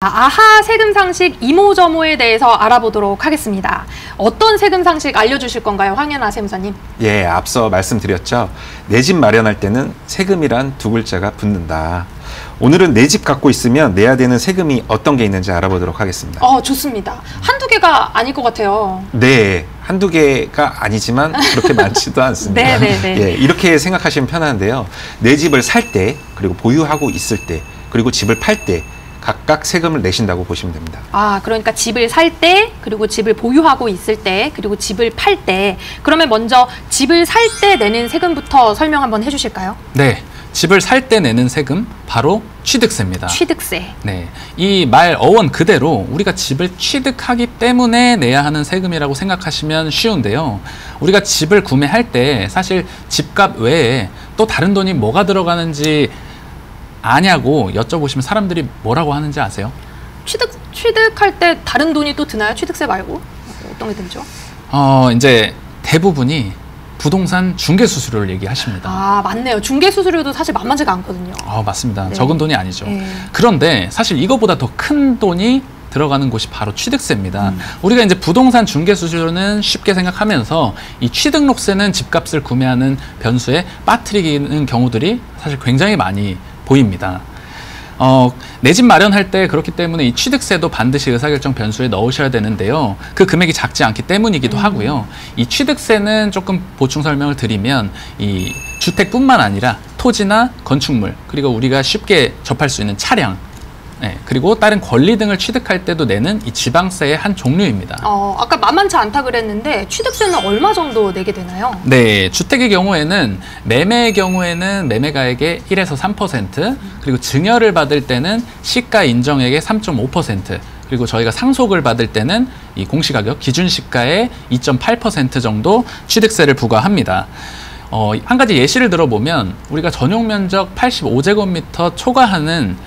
아하 세금 상식 이모저모에 대해서 알아보도록 하겠습니다. 어떤 세금 상식 알려주실 건가요, 황연아 세무사님? 예, 앞서 말씀드렸죠. 내 집 마련할 때는 세금이란 두 글자가 붙는다. 오늘은 내 집 갖고 있으면 내야 되는 세금이 어떤 게 있는지 알아보도록 하겠습니다. 좋습니다. 한두 개가 아닐 것 같아요. 네, 한두 개가 아니지만 그렇게 많지도 않습니다. 네네네. 예, 이렇게 생각하시면 편한데요. 내 집을 살 때, 그리고 보유하고 있을 때, 그리고 집을 팔 때 각각 세금을 내신다고 보시면 됩니다. 그러니까 집을 살 때, 그리고 집을 보유하고 있을 때, 그리고 집을 팔 때. 그러면 먼저 집을 살 때 내는 세금부터 설명 한번 해주실까요? 네. 집을 살 때 내는 세금, 바로 취득세입니다. 취득세. 네, 이 말 어원 그대로 우리가 집을 취득하기 때문에 내야 하는 세금이라고 생각하시면 쉬운데요. 우리가 집을 구매할 때 사실 집값 외에 또 다른 돈이 뭐가 들어가는지 아냐고 여쭤보시면 사람들이 뭐라고 하는지 아세요? 취득할 때 다른 돈이 또 드나요? 취득세 말고? 어떤 게 들죠? 이제 대부분이 부동산 중개수수료를 얘기하십니다. 맞네요. 중개수수료도 사실 만만치가 않거든요. 맞습니다. 네. 적은 돈이 아니죠. 네. 그런데 사실 이거보다 더 큰 돈이 들어가는 곳이 바로 취득세입니다. 우리가 이제 부동산 중개수수료는 쉽게 생각하면서 이 취득록세는 집값을 구매하는 변수에 빠뜨리는 경우들이 사실 굉장히 많이 보입니다. 내 집 마련할 때 그렇기 때문에 이 취득세도 반드시 의사결정 변수에 넣으셔야 되는데요. 그 금액이 작지 않기 때문이기도 하고요. 이 취득세는 조금 보충 설명을 드리면 이 주택뿐만 아니라 토지나 건축물, 그리고 우리가 쉽게 접할 수 있는 차량, 그리고 다른 권리 등을 취득할 때도 내는 이 지방세의 한 종류입니다. 아까 만만치 않다 그랬는데 취득세는 얼마 정도 내게 되나요? 네, 주택의 경우에는 매매의 경우에는 매매가액의 1에서 3%, 그리고 증여를 받을 때는 시가 인정액의 3.5%, 그리고 저희가 상속을 받을 때는 이 공시가격 기준시가의 2.8% 정도 취득세를 부과합니다. 한 가지 예시를 들어보면 우리가 전용 면적 85제곱미터 초과하는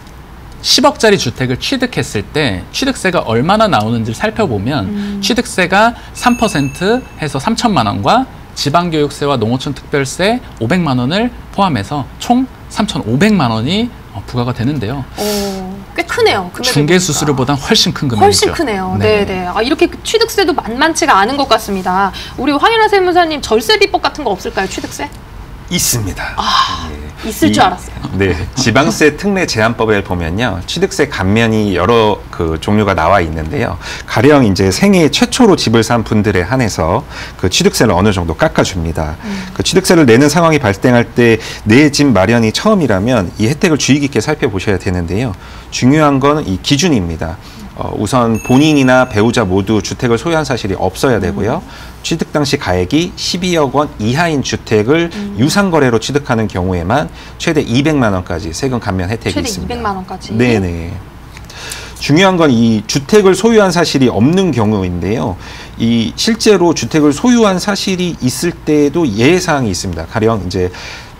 10억짜리 주택을 취득했을 때 취득세가 얼마나 나오는지를 살펴보면 취득세가 3% 해서 3천만 원과 지방교육세와 농어촌 특별세 500만 원을 포함해서 총 3,500만 원이 부과가 되는데요. 꽤 크네요. 중개수수료보다 훨씬 큰 금액이죠. 훨씬 크네요. 네네. 이렇게 취득세도 만만치가 않은 것 같습니다. 우리 황연아 세무사님 절세 비법 같은 거 없을까요? 취득세? 있습니다. 있을 줄 알았어요. 네, 지방세 특례 제한법에 보면요, 취득세 감면이 여러 종류가 나와 있는데요. 가령 이제 생애 최초로 집을 산 분들에 한해서 그 취득세를 어느 정도 깎아줍니다. 그 취득세를 내는 상황이 발생할 때 내 집 마련이 처음이라면 이 혜택을 주의 깊게 살펴보셔야 되는데요. 중요한 건 이 기준입니다. 우선 본인이나 배우자 모두 주택을 소유한 사실이 없어야 되고요. 취득 당시 가액이 12억 원 이하인 주택을 유상거래로 취득하는 경우에만 최대 200만 원까지 세금 감면 혜택이 최대 있습니다. 200만 원까지? 네네. 중요한 건 이 주택을 소유한 사실이 없는 경우인데요. 이 실제로 주택을 소유한 사실이 있을 때에도 예외사항이 있습니다. 가령 이제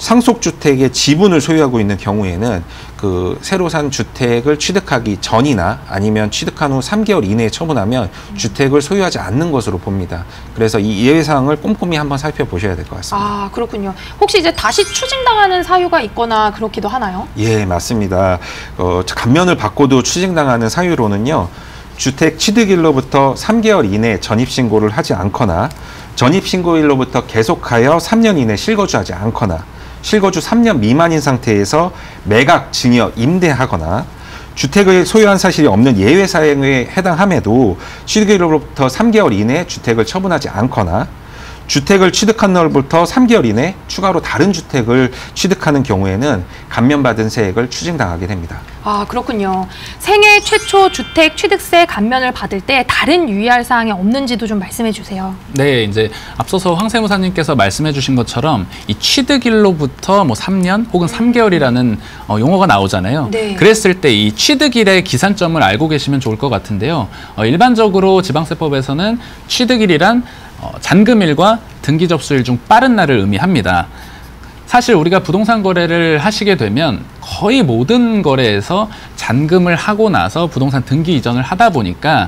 상속주택의 지분을 소유하고 있는 경우에는 그 새로 산 주택을 취득하기 전이나 아니면 취득한 후 3개월 이내에 처분하면 주택을 소유하지 않는 것으로 봅니다. 그래서 이 예외사항을 꼼꼼히 한번 살펴보셔야 될 것 같습니다. 그렇군요. 혹시 이제 다시 추징당하는 사유가 있거나 그렇기도 하나요? 예, 맞습니다. 감면을 받고도 추징당하는 사유로는요, 주택 취득일로부터 3개월 이내 전입신고를 하지 않거나 전입신고일로부터 계속하여 3년 이내 실거주하지 않거나 실거주 3년 미만인 상태에서 매각, 증여, 임대하거나 주택을 소유한 사실이 없는 예외 사항에 해당함에도 취득일로부터 3개월 이내 주택을 처분하지 않거나 주택을 취득한 날부터 3개월 이내 추가로 다른 주택을 취득하는 경우에는 감면받은 세액을 추징당하게 됩니다. 그렇군요. 생애 최초 주택 취득세 감면을 받을 때 다른 유의할 사항이 없는지도 좀 말씀해 주세요. 네, 이제 앞서서 황 세무사님께서 말씀해 주신 것처럼 이 취득일로부터 3년 혹은 3개월이라는 용어가 나오잖아요. 네. 그랬을 때 이 취득일의 기산점을 알고 계시면 좋을 것 같은데요. 일반적으로 지방세법에서는 취득일이란 잔금일과 등기 접수일 중 빠른 날을 의미합니다. 사실 우리가 부동산 거래를 하시게 되면 거의 모든 거래에서 잔금을 하고 나서 부동산 등기 이전을 하다 보니까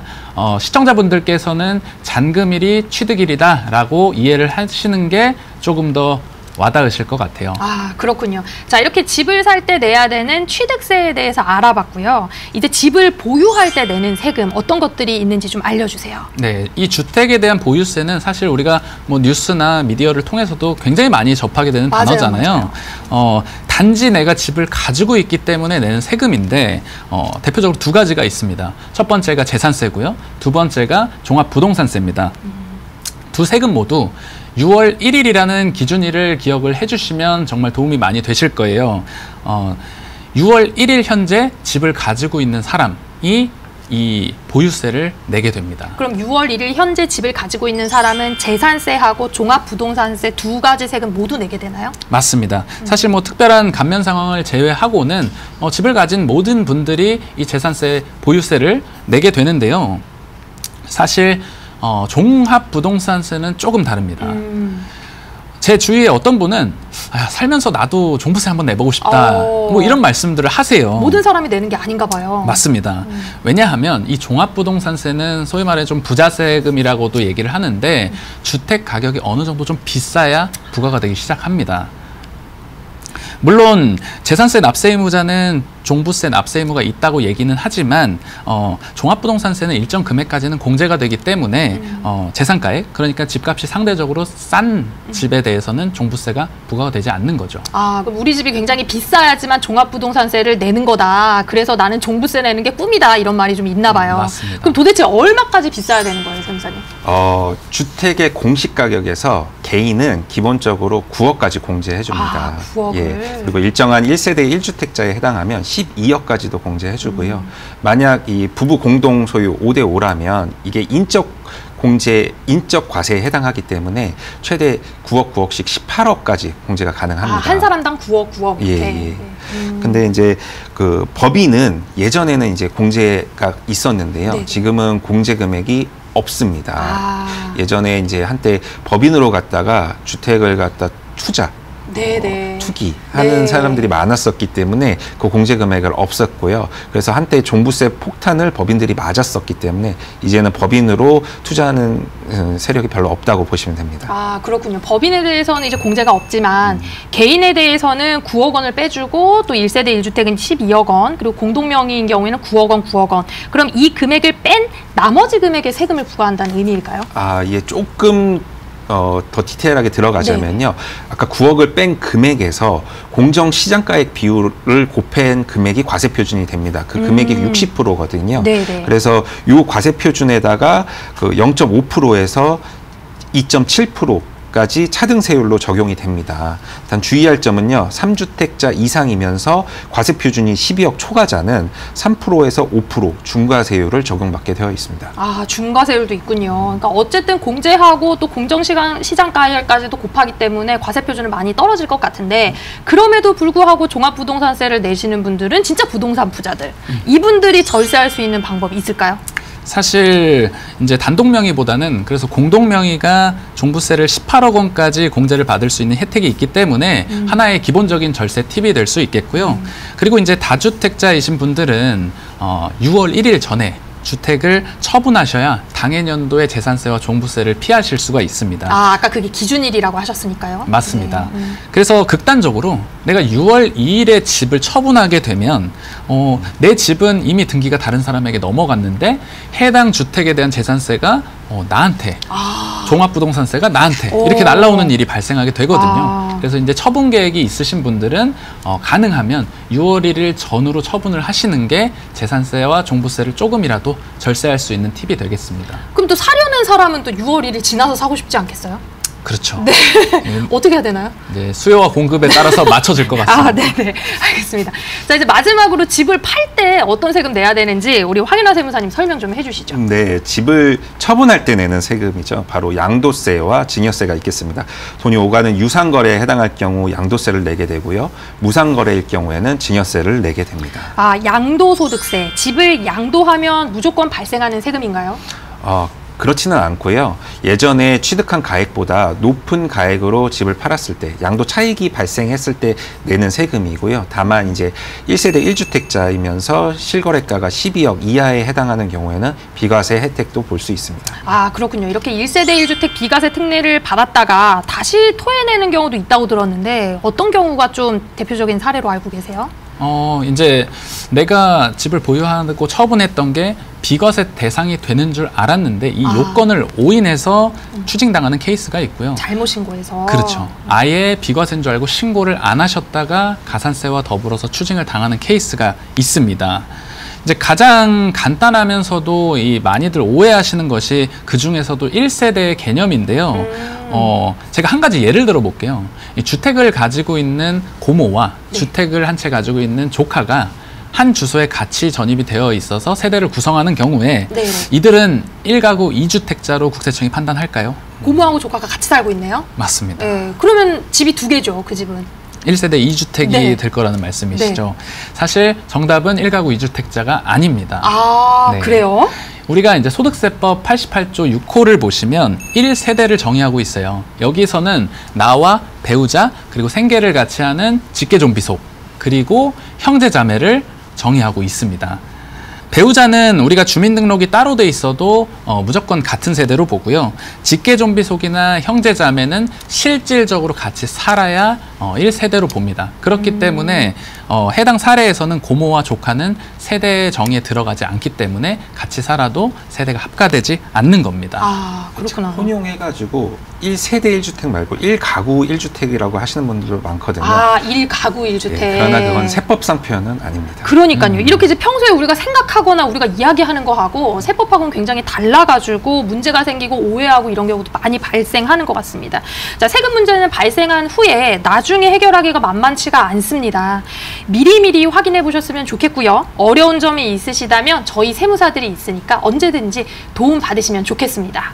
시청자분들께서는 잔금일이 취득일이다라고 이해를 하시는 게 조금 더 와닿으실 것 같아요. 아, 그렇군요. 자, 이렇게 집을 살 때 내야 되는 취득세에 대해서 알아봤고요. 이제 집을 보유할 때 내는 세금 어떤 것들이 있는지 좀 알려주세요. 네, 이 주택에 대한 보유세는 사실 우리가 뭐 뉴스나 미디어를 통해서도 굉장히 많이 접하게 되는 맞아요, 단어잖아요. 단지 내가 집을 가지고 있기 때문에 내는 세금인데 대표적으로 두 가지가 있습니다. 첫 번째가 재산세고요. 두 번째가 종합부동산세입니다. 두 세금 모두 6월 1일이라는 기준일을 기억을 해주시면 정말 도움이 많이 되실 거예요. 6월 1일 현재 집을 가지고 있는 사람이 이 보유세를 내게 됩니다. 그럼 6월 1일 현재 집을 가지고 있는 사람은 재산세하고 종합부동산세 두 가지 세금 모두 내게 되나요? 맞습니다. 사실 뭐 특별한 감면 상황을 제외하고는 집을 가진 모든 분들이 이 재산세, 보유세를 내게 되는데요. 사실 종합부동산세는 조금 다릅니다. 제 주위에 어떤 분은 살면서 나도 종부세 한번 내보고 싶다. 뭐 이런 말씀들을 하세요. 모든 사람이 내는 게 아닌가 봐요. 맞습니다. 왜냐하면 이 종합부동산세는 소위 말해 좀 부자세금이라고도 얘기를 하는데 주택 가격이 어느 정도 좀 비싸야 부과가 되기 시작합니다. 물론 재산세 납세 의무자는 종부세 납세 의무가 있다고 얘기는 하지만 종합부동산세는 일정 금액까지는 공제가 되기 때문에 재산가액, 그러니까 집값이 상대적으로 싼 집에 대해서는 종부세가 부과가 되지 않는 거죠. 아, 그럼 우리 집이 굉장히 비싸야지만 종합부동산세를 내는 거다. 그래서 나는 종부세 내는 게 꿈이다. 이런 말이 좀 있나 봐요. 맞습니다. 그럼 도대체 얼마까지 비싸야 되는 거예요, 세무사님? 주택의 공시 가격에서 개인은 기본적으로 9억까지 공제해 줍니다. 9억을. 예. 그리고 일정한 1세대 1주택자에 해당하면 12억까지도 공제해 주고요. 만약 이 부부 공동 소유 5대5라면 이게 인적 과세에 해당하기 때문에 최대 9억, 9억씩 18억까지 공제가 가능합니다. 한 사람당 9억 이렇게. 예. 근데 이제 그 법인은 예전에는 이제 공제가 있었는데요. 네. 지금은 공제 금액이 없습니다. 아. 예전에 이제 한때 법인으로 갔다가 주택을 갖다 네네. 투기하는 네. 사람들이 많았었기 때문에 그 공제 금액을 없었고요. 그래서 한때 종부세 폭탄을 법인들이 맞았었기 때문에 이제는 법인으로 투자하는 세력이 별로 없다고 보시면 됩니다. 아, 그렇군요. 법인에 대해서는 이제 공제가 없지만 개인에 대해서는 9억 원을 빼주고 또 1세대 1주택은 12억 원, 그리고 공동명의인 경우에는 9억 원, 9억 원. 그럼 이 금액을 뺀 나머지 금액에 세금을 부과한다는 의미일까요? 아, 예, 조금 더 디테일하게 들어가자면요. 아까 9억을 뺀 금액에서 공정시장가액 비율을 곱한 금액이 과세표준이 됩니다. 그 금액이 60%거든요. 네네. 그래서 이 과세표준에다가 그 0.5%에서 2.7%까지 차등세율로 적용이 됩니다. 단 주의할 점은요. 3주택자 이상이면서 과세표준이 12억 초과자는 3%에서 5% 중과세율을 적용받게 되어 있습니다. 아, 중과세율도 있군요. 그러니까 어쨌든 공제하고 또 공정시장가액까지도 곱하기 때문에 과세표준은 많이 떨어질 것 같은데 그럼에도 불구하고 종합부동산세를 내시는 분들은 진짜 부동산 부자들. 이분들이 절세할 수 있는 방법이 있을까요? 사실 이제 단독 명의보다는 그래서 공동 명의가 종부세를 18억 원까지 공제를 받을 수 있는 혜택이 있기 때문에 하나의 기본적인 절세 팁이 될 수 있겠고요. 그리고 이제 다주택자이신 분들은 6월 1일 전에 주택을 처분하셔야 당해년도의 재산세와 종부세를 피하실 수가 있습니다. 아, 아까 그게 기준일이라고 하셨으니까요. 맞습니다. 네. 그래서 극단적으로 내가 6월 2일에 집을 처분하게 되면 내 집은 이미 등기가 다른 사람에게 넘어갔는데 해당 주택에 대한 재산세가 나한테 종합부동산세가 나한테 이렇게 날라오는 일이 발생하게 되거든요. 그래서 이제 처분 계획이 있으신 분들은 가능하면 6월 1일 전후로 처분을 하시는 게 재산세와 종부세를 조금이라도 절세할 수 있는 팁이 되겠습니다. 그럼 또 사려는 사람은 또 6월 1일 지나서 사고 싶지 않겠어요? 그렇죠. 네. 어떻게 해야 되나요? 네, 수요와 공급에 따라서 맞춰질 것 같습니다. 아, 네네. 알겠습니다. 자, 이제 마지막으로 집을 팔 때 어떤 세금 내야 되는지 우리 황윤아 세무사님 설명 좀 해주시죠. 네, 집을 처분할 때 내는 세금이죠. 바로 양도세와 증여세가 있겠습니다. 돈이 오가는 유상거래에 해당할 경우 양도세를 내게 되고요. 무상거래일 경우에는 증여세를 내게 됩니다. 아, 양도소득세. 집을 양도하면 무조건 발생하는 세금인가요? 그렇지는 않고요. 예전에 취득한 가액보다 높은 가액으로 집을 팔았을 때 양도 차익이 발생했을 때 내는 세금이고요. 다만 이제 1세대 1주택자이면서 실거래가가 12억 이하에 해당하는 경우에는 비과세 혜택도 볼 수 있습니다. 아, 그렇군요. 이렇게 1세대 1주택 비과세 특례를 받았다가 다시 토해내는 경우도 있다고 들었는데 어떤 경우가 좀 대표적인 사례로 알고 계세요? 이제 내가 집을 보유하고 처분했던 게 비과세 대상이 되는 줄 알았는데 이 요건을 오인해서 추징당하는 케이스가 있고요. 잘못 신고해서. 그렇죠. 아예 비과세인 줄 알고 신고를 안 하셨다가 가산세와 더불어서 추징을 당하는 케이스가 있습니다. 이제 가장 간단하면서도 이 많이들 오해하시는 것이 그 중에서도 1세대 개념인데요. 제가 한 가지 예를 들어 볼게요. 이 주택을 가지고 있는 고모와 네. 주택을 한 채 가지고 있는 조카가 한 주소에 같이 전입이 되어 있어서 세대를 구성하는 경우에 네. 이들은 1가구 2주택자로 국세청이 판단할까요? 고모하고 조카가 같이 살고 있네요. 맞습니다. 네. 그러면 집이 두 개죠, 그 집은. 1세대 2주택이 네. 될 거라는 말씀이시죠. 사실 정답은 1가구 2주택자가 아닙니다. 아, 네. 그래요? 우리가 이제 소득세법 88조 6호를 보시면 1세대를 정의하고 있어요. 여기서는 나와 배우자 그리고 생계를 같이 하는 직계존비속 그리고 형제자매를 정의하고 있습니다. 배우자는 우리가 주민등록이 따로 돼 있어도 무조건 같은 세대로 보고요. 직계존비속이나 형제자매는 실질적으로 같이 살아야 1세대로 봅니다. 그렇기 때문에 해당 사례에서는 고모와 조카는 세대 정의에 들어가지 않기 때문에 같이 살아도 세대가 합가되지 않는 겁니다. 아, 그렇구나. 혼용해가지고 1세대 1주택 말고 1가구 1주택이라고 하시는 분들도 많거든요. 아, 1가구 1주택. 예, 그러나 그건 세법상 표현은 아닙니다. 그러니까요. 이렇게 이제 평소에 우리가 생각하거나 우리가 이야기하는 거하고 세법하고는 굉장히 달라가지고 문제가 생기고 오해하고 이런 경우도 많이 발생하는 것 같습니다. 자, 세금 문제는 발생한 후에 나중에 해결하기가 만만치가 않습니다. 미리미리 확인해 보셨으면 좋겠고요. 어려운 점이 있으시다면 저희 세무사들이 있으니까 언제든지 도움 받으시면 좋겠습니다.